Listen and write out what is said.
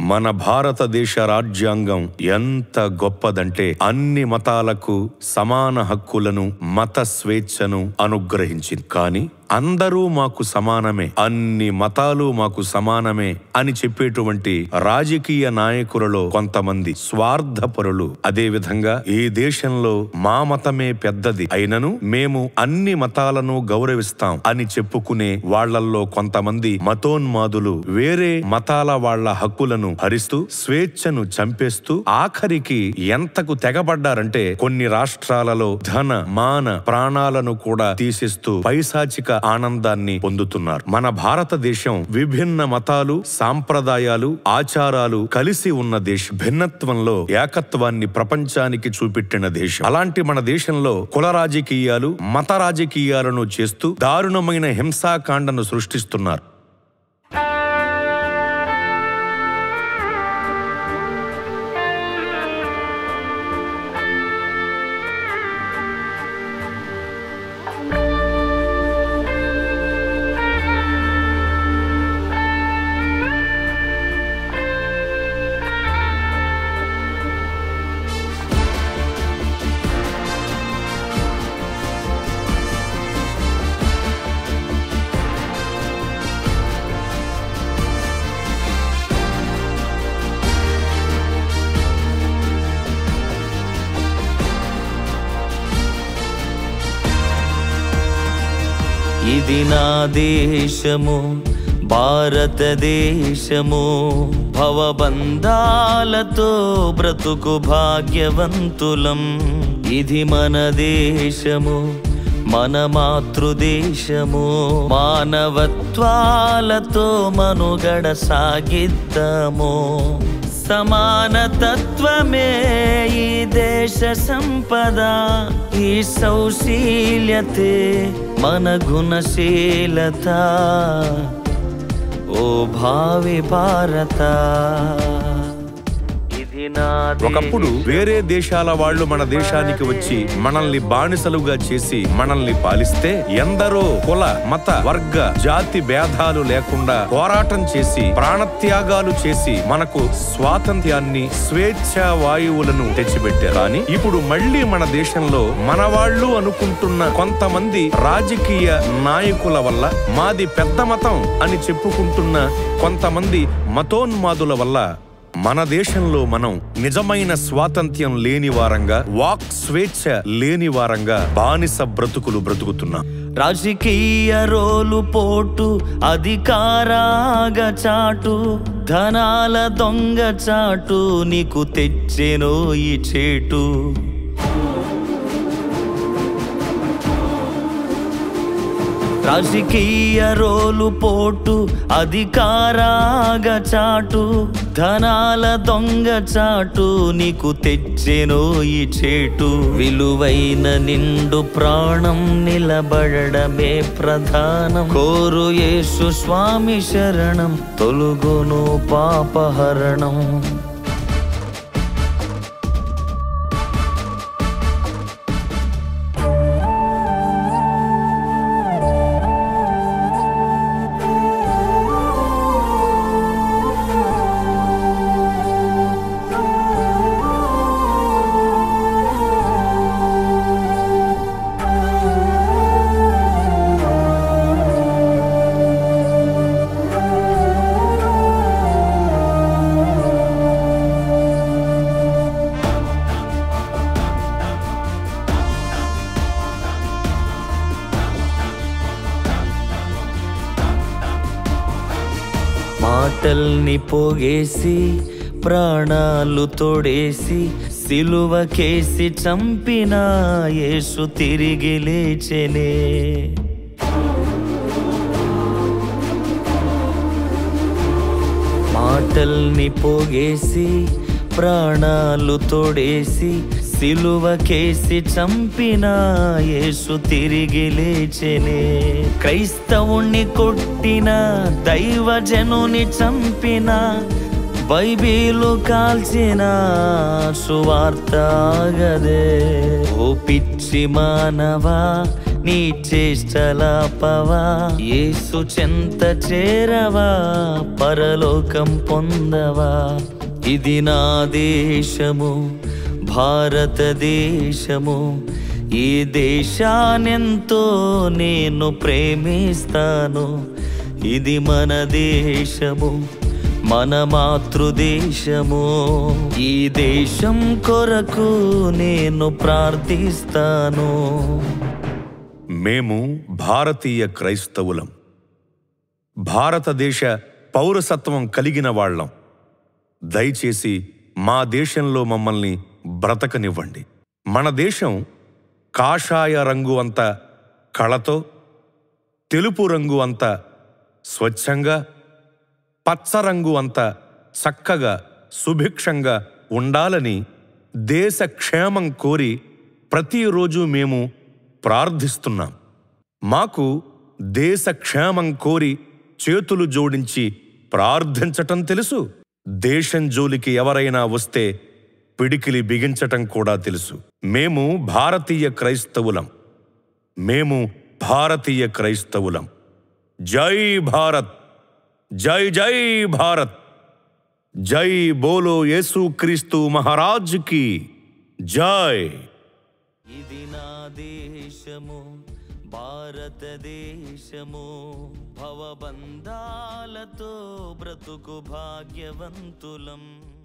మన భారతదేశ రాజ్యాంగం ఎంత గొప్పదంటే అన్ని మతాలకు సమాన హక్కులను, మత స్వేచ్ఛను అనుగ్రహించింది. కానీ అందరూ మాకు సమానమే, అన్ని మతాలు మాకు సమానమే అని చెప్పేటువంటి రాజకీయ నాయకులలో కొంతమంది స్వార్థపరులు, అదే విధంగా ఈ దేశంలో మా మతమే పెద్దది అయినను మేము అన్ని మతాలను గౌరవిస్తాం అని చెప్పుకునే వాళ్లల్లో కొంతమంది మతోన్మాదులు వేరే మతాల వాళ్ల హక్కులను హరిస్తూ స్వేచ్ఛను చంపేస్తూ ఆఖరికి ఎంతకు తెగబడ్డారంటే కొన్ని రాష్ట్రాలలో ధన మాన ప్రాణాలను కూడా తీసేస్తూ పైశాచిక ఆనందాన్ని పొందుతున్నారు. మన భారతదేశం విభిన్న మతాలు, సాంప్రదాయాలు, ఆచారాలు కలిసి ఉన్న దేశం. భిన్నత్వంలో ఏకత్వాన్ని ప్రపంచానికి చూపెట్టిన దేశం. అలాంటి మన దేశంలో కుల రాజకీయాలు, మత రాజకీయాలను చేస్తూ దారుణమైన హింసాకాండను సృష్టిస్తున్నారు. ఇది నా దేశము భారతదేశము, భవబంధాలతో బ్రతుకు భాగ్యవంతులం. ఇది మన దేశము, మన మాతృదేశము, మానవత్వాలతో మనుగడ సాగిద్దాము. సమానతత్వమే ఈ దేశ సంపద, ఈ సౌశీల్యతే మన గుణశీలత. ఓ భావి భారత, ఒకప్పుడు వేరే దేశాల వాళ్ళు మన దేశానికి వచ్చి మనల్ని బానిసలుగా చేసి మనల్ని పాలిస్తే ఎందరో కుల, మత, వర్గ, జాతి భేదాలు లేకుండా పోరాటం చేసి ప్రాణత్యాగాలు చేసి మనకు స్వాతంత్ర్యాన్ని, స్వేచ్ఛా వాయువులను తెచ్చిపెట్టారు. కానీ ఇప్పుడు మళ్లీ మన దేశంలో మన వాళ్ళు అనుకుంటున్న కొంతమంది రాజకీయ నాయకుల వల్ల, మాది పెద్ద మతం అని చెప్పుకుంటున్న కొంతమంది మతోన్మాదుల వల్ల మన దేశంలో మనం నిజమైన స్వాతంత్ర్యం లేని వారంగా, వాక్ స్వేచ్ఛ లేని వారంగా బానిస బ్రతుకులు బ్రతుకుతున్నాం. రాజకీయ రోలు పోటు, అధికారాగ చాటు, ధనాల దొంగ చాటు నీకు తెచ్చెనో ఈ చేటు. రాజకీయ రోలు పోటు, అధికారాగ చాటు, ధనాల దొంగ చాటు నీకు తెచ్చెనో ఈ చేటు. విలువైన నిండు ప్రాణం నిలబడమే ప్రధానం. కోరు యేసు స్వామి శరణం, తొలుగును పాపహరణం. మాటల్ని పోగేసి ప్రాణాలు తోడేసి సిలువకేసి చంపిన యేసు తిరిగి లేచెనే. మాటల్ని పోగేసి ప్రాణాలు తోడేసి సిలువకేసి చంపిన యేసు తిరిగి లేచెనే. క్రైస్తవుణ్ణి కొట్టిన, దైవజనుని చంపిన, బైబిలు కాల్చిన సువార్త ఆగదే. ఓ పిచ్చి మానవా, నీ చేష్టలాపవా, యేసు చెంత చేరవా, పరలోకం పొందవా. ఇది నా దేశము భారతదేశము, ఈ దేశానెంతో నేను ప్రేమిస్తాను. ఇది మన దేశము, మన మాతృదేశము, ఈ దేశం కొరకు నేను ప్రార్థిస్తాను. మేము భారతీయ క్రైస్తవులం, భారతదేశ పౌరసత్వం కలిగిన వాళ్ళం. దయచేసి మా దేశంలో మమ్మల్ని బ్రతకనివ్వండి. మన దేశం కాషాయ రంగు అంత కళతో, తెలుపు రంగు అంత స్వచ్ఛంగా, పచ్చ రంగు అంత చక్కగా సుభిక్షంగా ఉండాలని దేశ క్షేమం కోరి ప్రతిరోజు మేము ప్రార్థిస్తున్నాం. మాకు దేశ క్షేమం కోరి చేతులు జోడించి ప్రార్థించటం తెలుసు. దేశం జోలికి ఎవరైనా వస్తే పిడికిలి బిగించటం కూడా తెలుసు. మేము భారతీయ క్రైస్తవులం, మేము భారతీయ క్రైస్తవులం. జై భారత్, జై జై భారత్, జై బోలో యేసుక్రీస్తు మహారాజుకి జై. ఇది నా దేశము భారతదేశము, భవబంధాలతో బ్రతుకు భాగ్యవంతులం.